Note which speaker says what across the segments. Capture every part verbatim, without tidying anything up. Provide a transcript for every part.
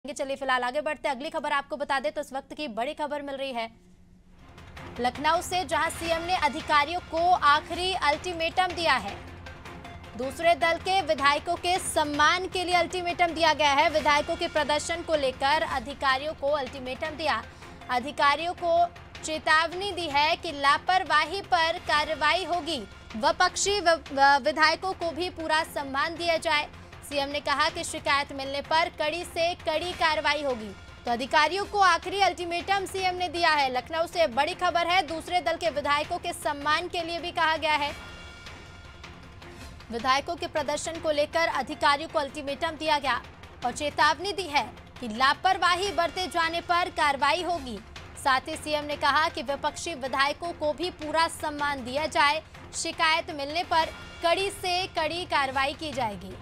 Speaker 1: चलिए फिलहाल आगे बढ़ते अगली खबर आपको बता दें तो इस वक्त की बड़ी खबर मिल रही है लखनऊ से, जहां सीएम ने अधिकारियों को आखिरी अल्टीमेटम दिया है। दूसरे दल के विधायकों के सम्मान के लिए अल्टीमेटम दिया गया है। विधायकों के प्रदर्शन को लेकर अधिकारियों को अल्टीमेटम दिया। अधिकारियों को चेतावनी दी है कि लापरवाही पर कार्रवाई होगी। विपक्षी विधायकों को भी पूरा सम्मान दिया जाए। सीएम ने कहा कि शिकायत मिलने पर कड़ी से कड़ी कार्रवाई होगी। तो अधिकारियों को आखिरी अल्टीमेटम सीएम ने दिया है। लखनऊ से बड़ी खबर है, दूसरे दल के विधायकों के सम्मान के लिए भी कहा गया है। विधायकों के प्रदर्शन को लेकर अधिकारियों को अल्टीमेटम दिया गया और चेतावनी दी है कि लापरवाही बरते जाने पर कार्रवाई होगी। साथ ही सीएम ने कहा कि विपक्षी विधायकों को भी पूरा सम्मान दिया जाए। शिकायत मिलने पर कड़ी से कड़ी कार्रवाई की जाएगी।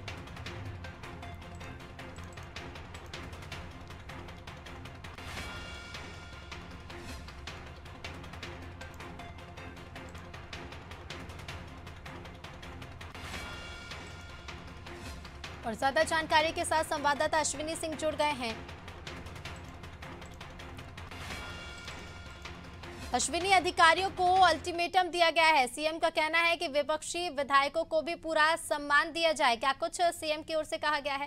Speaker 1: और ज्यादा जानकारी के साथ संवाददाता अश्विनी सिंह जुड़ गए हैं। अश्विनी, अधिकारियों को अल्टीमेटम दिया गया है। सीएम का कहना है कि विपक्षी विधायकों को भी पूरा सम्मान दिया जाए। क्या कुछ सीएम की ओर से कहा गया है?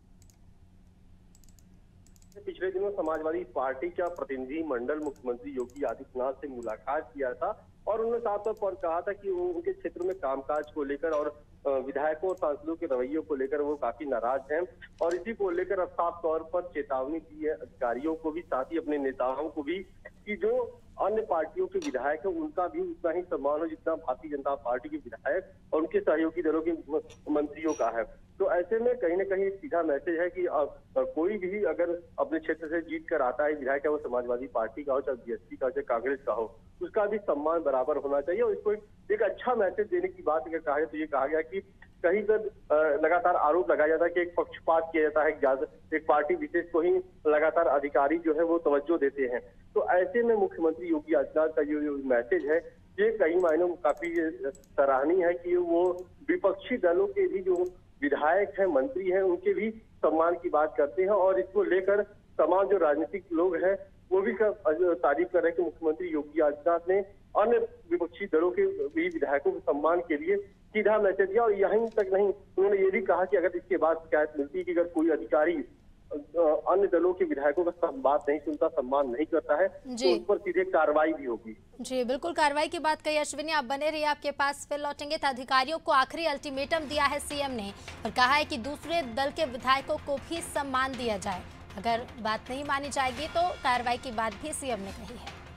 Speaker 2: पिछले दिनों समाजवादी पार्टी का प्रतिनिधि मंडल मुख्यमंत्री योगी आदित्यनाथ से मुलाकात किया था और उन्होंने साफ तौर पर कहा था कि उनके क्षेत्र में कामकाज को लेकर और विधायकों और सांसदों के रवैयों को लेकर वो काफी नाराज हैं और इसी को लेकर अब साफ तौर पर चेतावनी दी है अधिकारियों को भी, साथ ही अपने नेताओं को भी, कि जो अन्य पार्टियों के विधायक हैं उनका भी उतना ही सम्मान हो जितना भारतीय जनता पार्टी के विधायक और उनके सहयोगी दलों के मंत्रियों का है। तो ऐसे में कहीं ना कहीं एक सीधा मैसेज है कि आ, कोई भी अगर अपने क्षेत्र से जीत कर आता है विधायक, वो समाजवादी पार्टी का हो, चाहे बीएसपी का हो, चाहे कांग्रेस का हो, उसका भी सम्मान बराबर होना चाहिए। और इसको एक अच्छा मैसेज देने की बात अगर कहा जाए तो ये कहा गया कि कहीं पर लगातार आरोप लगाया जाता है कि एक पक्षपात किया जाता है, एक पार्टी विशेष को ही लगातार अधिकारी जो है वो तवज्जो देते हैं। तो ऐसे में मुख्यमंत्री योगी आदित्यनाथ का जो मैसेज है ये कई मायनों में काफी सराहनीय है कि वो विपक्षी दलों के भी जो विधायक हैं, मंत्री हैं, उनके भी सम्मान की बात करते हैं और इसको लेकर तमाम जो राजनीतिक लोग हैं वो भी तारीफ कर रहे हैं कि मुख्यमंत्री योगी आदित्यनाथ ने अन्य विपक्षी दलों के भी विधायकों के सम्मान के लिए सीधा मैसेज दिया। और यहीं तक नहीं, उन्होंने ये भी कहा कि अगर इसके बाद शिकायत मिलती है कि अगर कोई अधिकारी अन्य दलों के विधायकों का बात नहीं सुनता, सम्मान नहीं करता है, तो उस पर सीधे कार्रवाई भी होगी।
Speaker 1: जी बिल्कुल, कार्रवाई की बात कही। अश्विनी, आप बने रहिए, आपके पास फिर लौटेंगे। तो अधिकारियों को आखिरी अल्टीमेटम दिया है सीएम ने और कहा है कि दूसरे दल के विधायकों को भी सम्मान दिया जाए। अगर बात नहीं मानी जाएगी तो कार्रवाई की बात भी सीएम ने कही है।